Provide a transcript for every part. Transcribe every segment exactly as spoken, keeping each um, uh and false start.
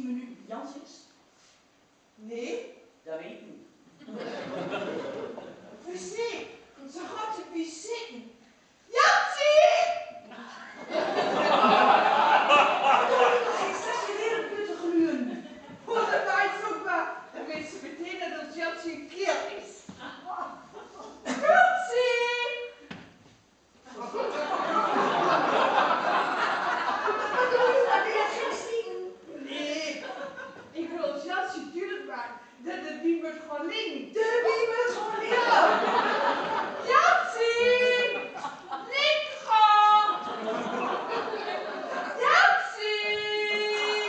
tien minuten bij Jansie is? Nee? Dat weet ik niet. Verzekerd, ze gaat erbij zitten. Jansie! Ik zag je weer een putte gluren. Hoe dat maakt ook maar. Dan weet ze meteen dat Jansie een keer is. Jansie! Wat doe je nou weer, Christine? Nee, ik wil Jansie duidelijk maken dat de wie moet gewoon liggen. De wie moet gewoon liggen. Jansie! Niet gaan! Jansie!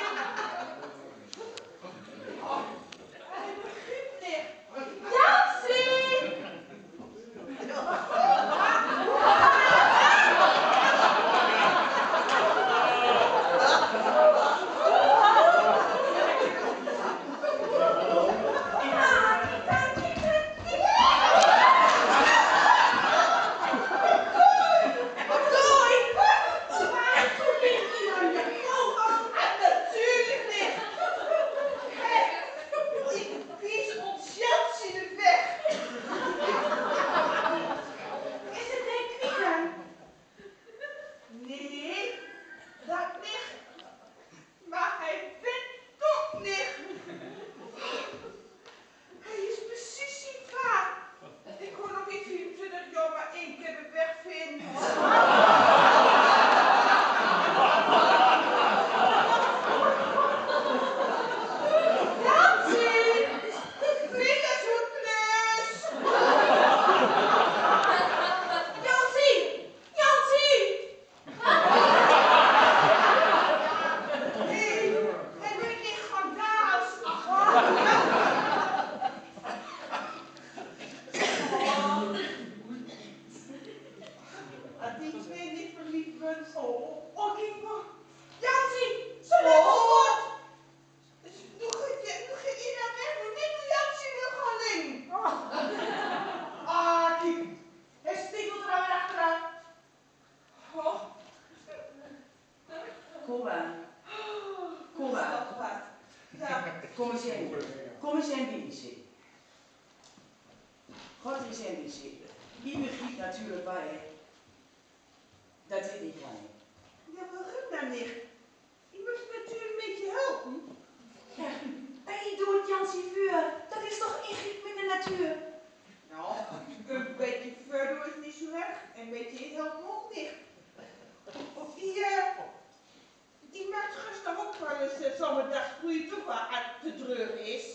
Oh, hij begrijpt niet. Jansie! Coba. Coba. Kom eens in. Kom eens in binnen zitten. God is in binnen zitten. Die begrijpt natuurlijk bij dat dit niet kan. Ja, waarom dan niet? Je moet natuurlijk een beetje helpen. Ja, en je doet Jansie vuur. Dat is toch ingriep met de natuur? Nou, een beetje vuur is niet zo erg. Een beetje in helpt ook niet. Of die, uh, die maakt gisteren ook wel eens uh, zo'n dag hoe je toch wel uit te dreuren is.